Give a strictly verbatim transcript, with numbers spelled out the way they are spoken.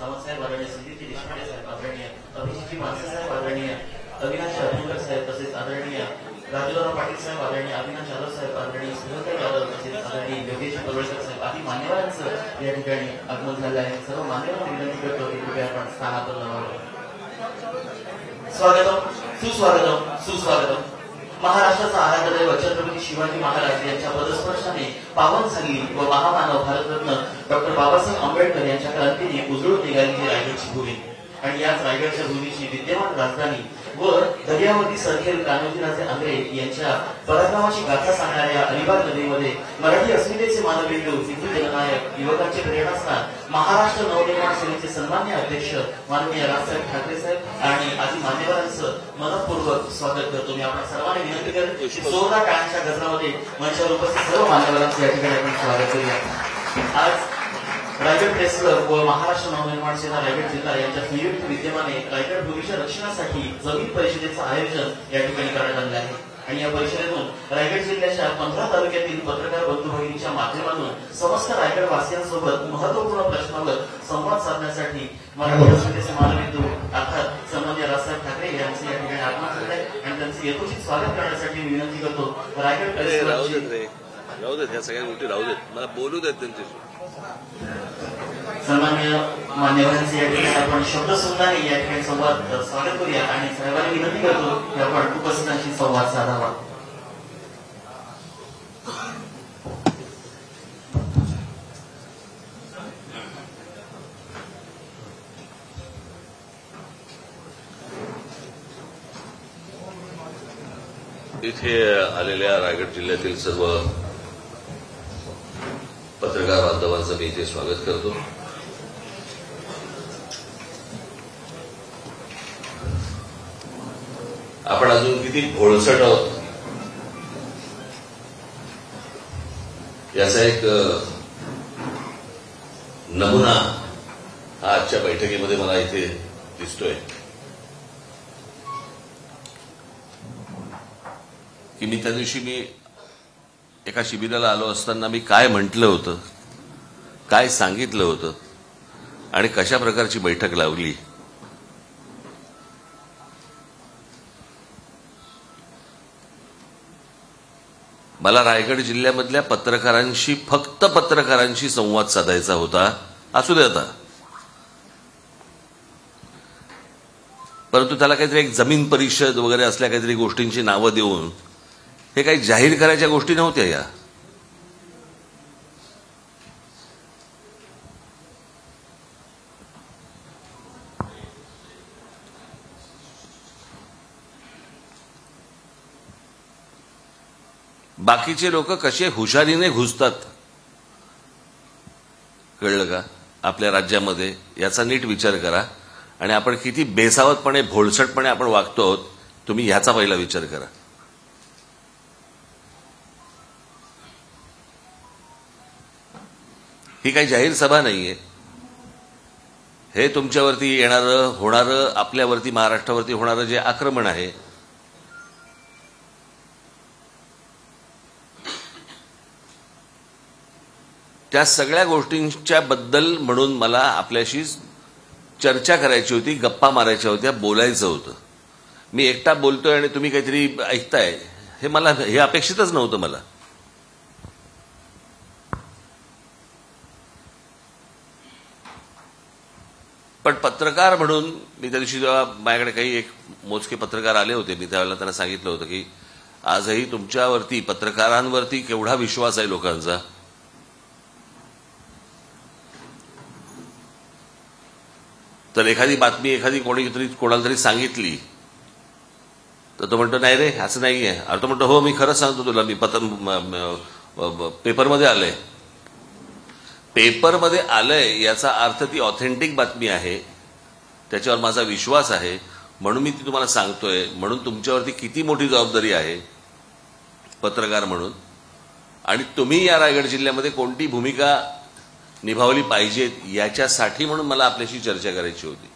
सावंतसाहेब आदरणीय, संदीपजी देशपांडे साहेब आदरणीय, अभिजितजी मानसे साहेब आदरणीय, अविनाश अभिनकर साहेब तसेच आदरणीय राजूराव पाटील साहेब आदरणीय, अविनाश जाधव साहेब आदरणीय, सुधाकर जाधव तसेच आदरणीय योगेश पडवळकर साहेब आदी मान्यवरांचं या ठिकाणी आगमन झालं आहे। सर्व मान्यवरांना विनंती करतो की कृपया आपण स्थानापन्न व्हावं। स्वागतम, सुस्वागतम, सुस्वागतम। महाराष्ट्राचा आराध्य दैवत छत्रपती शिवाजी महाराज यांच्या पदस्पर्शाने पावन झाली व महामानव भारतरत्न डॉक्टर बाबासाहेब आंबेडकर यांच्या क्रांतीने उजळून निघालेली रायगडची भूमी आणि याच रायगडच्या भूमीची विद्यमान राजधानी व दर्यावती सरखेल कान्होजीराजे आंग्रे यांच्या पराक्रमाची गाथा सांगणाऱ्या अलिबाग नदीमध्ये मराठी अस्मितेचे मानबिंदू, हिंदू जननायक, युवकांचे प्रेरणास्थान, महाराष्ट्र नवनिर्माण सेनेचे सन्मान्य अध्यक्ष माननीय राजसाहेब ठाकरे साहेब आणि आदी मान्यवरांचं मनपूर्वक स्वागत करतो। मी आपण सर्वांनी विनंती करतो की जोरदार टाळ्यांच्या गजरामध्ये मंचावर उपस्थित सर्व मान्यवरांचं या ठिकाणी आपण स्वागत करूया। आज रायगड प्रेस क्लब व महाराष्ट्र नवनिर्माण सेना रायगड जिल्हा यांच्या संयुक्त विद्यमाने रायगड भूमीच्या रक्षणासाठी जमीन परिषदेचं आयोजन या ठिकाणी करण्यात आले आहे आणि या परिषदेतून रायगड जिल्ह्याच्या पंधरा तालुक्यातील पत्रकार बंधू भगिनीच्या माध्यमातून समस्त रायगड वासियांसोबत महत्वपूर्ण प्रश्नावर संवाद साधण्यासाठी मराठी अस्मितेचे मानबिंदू अर्थात सन्माननीय राजसाहेब ठाकरे यांचे या ठिकाणी आगमन झाले आहे आणि त्यांचे यथोचित स्वागत करण्यासाठी मी विनंती करतो। रायगड प्रेस क्लबचे राहू देत, या सगळ्या गोष्टी राहू देत, मला बोलू देत त्यांच्याशी। सन्माननीय मान्यवरांचे या ठिकाणी आपण शब्द सुंदराने या ठिकाणी संवाद स्वागत करूया आणि सर्वांनी विनंती करतो की आपण उपस्थितांशी संवाद साधावा। इथे आलेल्या रायगड जिल्ह्यातील सर्व पत्रकार बांधवांचं मी इथे स्वागत करतो। आपण अजून किती भोळसट आहोत याचा एक नमुना हा आजच्या बैठकीमध्ये मला इथे दिसतोय की मी त्या दिवशी मी एका शिबिराला आलो असताना मी काय म्हटलं होतं, काय सांगितलं होतं आणि कशा प्रकारची बैठक लावली। मला रायगड जिल्ह्यामधल्या पत्रकारांशी, फक्त पत्रकारांशी संवाद साधायचा होता। असू दे आता, परंतु त्याला काहीतरी एक जमीन परिषद वगैरे असल्या काहीतरी गोष्टींची नावं देऊन हे काही जाहीर करायच्या गोष्टी नव्हत्या या। बाकीचे लोक कसे हुशारीने घुसतात कळलं का आपल्या राज्यामध्ये, याचा नीट विचार करा आणि आपण किती बेसावतपणे, भोळसटपणे आपण वागतो आहोत तुम्ही ह्याचा पहिला विचार करा। ही काही जाहीर सभा नाहीये, हे तुमच्यावरती येणारं, होणारं, आपल्यावरती, महाराष्ट्रावरती होणारं जे आक्रमण आहे त्या सगळ्या गोष्टींच्या बद्दल म्हणून मला आपल्याशी चर्चा करायची होती, गप्पा मारायच्या होत्या, बोलायचं होतं। मी एकटा बोलतोय आणि तुम्ही काहीतरी ऐकताय हे मला, हे अपेक्षितच नव्हतं मला। पण पत्रकार म्हणून मी त्या दिवशी जेव्हा माझ्याकडे काही एक मोजके पत्रकार आले होते, मी त्यावेळेला त्यांना सांगितलं होतं की आजही तुमच्यावरती, पत्रकारांवरती केवढा विश्वास आहे लोकांचा। तर एखादी बातमी एखादी कोणीतरी कोणाला तरी सांगितली तर तो म्हणतो नाही रे असं नाहीये, अरे तो म्हणतो हो मी खरंच सांगतो तुला, मी पत्र पेपरमध्ये आलंय, पेपरमध्ये आलंय याचा अर्थ ती ऑथेंटिक बातमी आहे, त्याच्यावर माझा विश्वास आहे म्हणून मी ती तुम्हाला सांगतोय। म्हणून तुमच्यावरती किती मोठी जबाबदारी आहे पत्रकार म्हणून आणि तुम्ही या रायगड जिल्ह्यामध्ये कोणती भूमिका निभावली पाहिजेत याच्यासाठी म्हणून मला आपल्याशी चर्चा करायची होती।